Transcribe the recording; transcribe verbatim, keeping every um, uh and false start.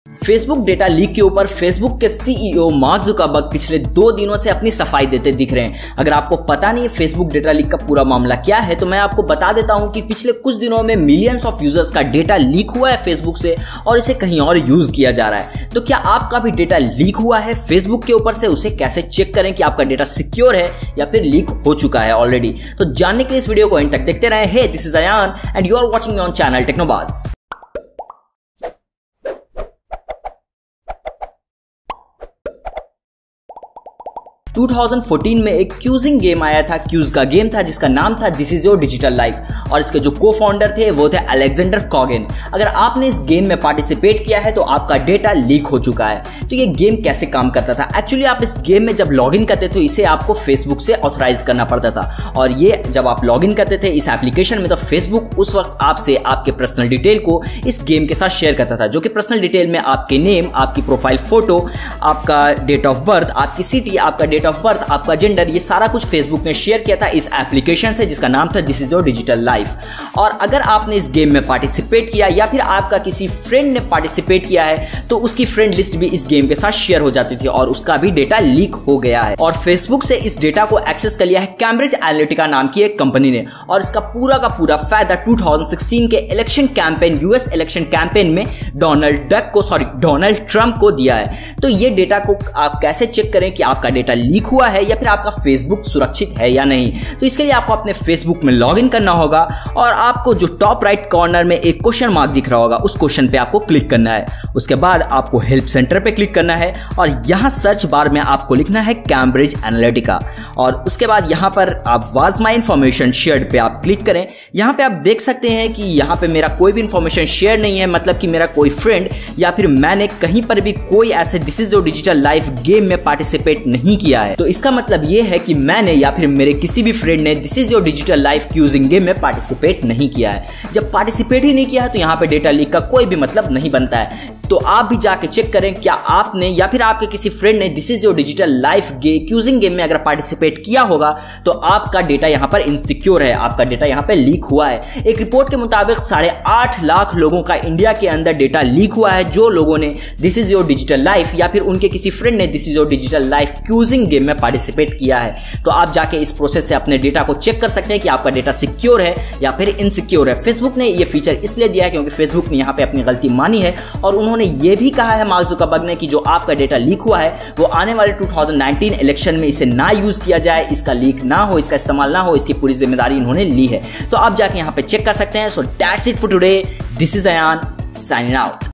Facebook data leak के ऊपर Facebook के सीईओ मार्क जुकरबर्ग पिछले दो दिनों से अपनी सफाई देते दिख रहे हैं। अगर आपको पता नहीं है फेसबुक डेटा लीक का पूरा मामला क्या है तो मैं आपको बता देता हूं कि पिछले कुछ दिनों में मिलियंस ऑफ यूजर्स का डेटा लीक हुआ है फेसबुक से और इसे कहीं और यूज किया जा रहा है। तो क्या आपका भी डेटा लीक हुआ है फेसबुक के ऊपर से? उसे कैसे चेक करें कि आपका डेटा सिक्योर है या फिर लीक हो चुका है ऑलरेडी? तो जानने के लिए इस वीडियो को एंड तक देखते रहे। Hey, this is Ayan and you are watching on channel Technobaaz. दो हज़ार चौदह में एक क्यूजिंग गेम आया था, क्यूज का गेम था जिसका नाम था this is your digital life और इसके जो को फाउंडर थे वो थे अलेक्जेंडर कॉगिन। अगर आपने इस गेम में पार्टिसिपेट किया है तो आपका डेटा लीक हो चुका है। तो ये गेम कैसे काम करता था? एक्चुअली आप इस गेम में जब लॉगिन करते थे इसे आपको फेसबुक से ऑथराइज करना पड़ता था और ये जब आप लॉगिन करते थे इस एप्लीकेशन में तो फेसबुक उस वक्त आपसे आपके पर्सनल डिटेल को इस गेम के साथ शेयर करता था, जो कि पर्सनल डिटेल में आपके नेम, आपकी प्रोफाइल फोटो, आपका डेट ऑफ बर्थ, आपकी सिटी, आपका डेट ऑफ बर्थ, आपका जेंडर, ये सारा कुछ फेसबुक ने शेयर किया था इस एप्लीकेशन से जिसका नाम था this is your digital life. और अगर आपने इस गेम में पार्टिसिपेट किया या फिर आपका किसी फ्रेंड ने पार्टिसिपेट किया है तो उसकी फ्रेंड लिस्ट भी इस गेम के साथ शेयर हो जाती थी और उसका भी डेटा लीक हो गया है। और फेसबुक से इस डेटा को एक्सेस कर लिया है कैम्ब्रिज एनालिटिका नाम की एक कंपनी ने और इसका पूरा का पूरा फायदा दो हज़ार सोलह के election campaign, US election campaign में डोनाल्ड डक को सॉरी डोनाल्ड ट्रंप को दिया है। तो ये डेटा को आप कैसे चेक करें कि आपका डेटा लीक हुआ है या फिर आपका फेसबुक सुरक्षित है या नहीं? तो इसके लिए आपको अपने फेसबुक में लॉगिन करना होगा और आपको जो टॉप राइट कॉर्नर में एक क्वेश्चन मार्क दिख रहा होगा उस क्वेश्चन पे आपको क्लिक करना है। उसके बाद आपको हेल्प सेंटर पे क्लिक करना है और यहां सर्च बार में आपको लिखना है कैम्ब्रिज एनालिटिका और उसके बाद यहां पर आप वाज माय इंफॉर्मेशन शेयर्ड पे आप क्लिक करें। यहां पे आप देख सकते हैं कि यहां पे मेरा कोई भी इंफॉर्मेशन शेयर नहीं है, मतलब कि मेरा कोई फ्रेंड या फिर मैंने कहीं पर भी कोई ऐसे this is your digital life game में पार्टिसिपेट नहीं किया है। तो इसका मतलब यह है कि मैंने या फिर मेरे किसी भी फ्रेंड ने this is your digital life quizzing game में पार्टिसिपेट नहीं किया है। जब पार्टिसिपेट ही नहीं किया है तो यहां पे डेटा लीक का कोई भी मतलब नहीं बनता है। तो आप भी जाके चेक करें क्या आपने या फिर आपके किसी फ्रेंड ने this is your digital life गे क्यूजिंग गेम में अगर पार्टिसिपेट किया होगा तो आपका डेटा यहां पर इनसिक्योर है, आपका डेटा यहां पर लीक हुआ है। एक रिपोर्ट के मुताबिक साढ़े आठ लाख लोगों का इंडिया के अंदर डेटा लीक हुआ है जो लोगों ने this is your digital life या फिर उनके किसी फ्रेंड ने this is your digital life quizzing game में पार्टिसिपेट किया है। तो आप जाके इस प्रोसेस से अपने डेटा को चेक कर सकते हैं कि आपका डेटा सिक्योर है या फिर इनसिक्योर है। फेसबुक ने यह फीचर इसलिए दिया है क्योंकि फेसबुक ने यहां पे अपनी गलती मानी है और उन्होंने ये भी कहा है मार्क जुकरबर्ग ने कि जो आपका डेटा लीक हुआ है वो आने वाले दो हज़ार उन्नीस इलेक्शन में इसे ना यूज किया जाए, इसका लीक ना हो, इसका इस्तेमाल ना हो, इसकी पूरी जिम्मेदारी इन्होंने ली है। तो आप जाके यहां पे चेक कर सकते हैं। So that's it for today, this is Ayan signing out.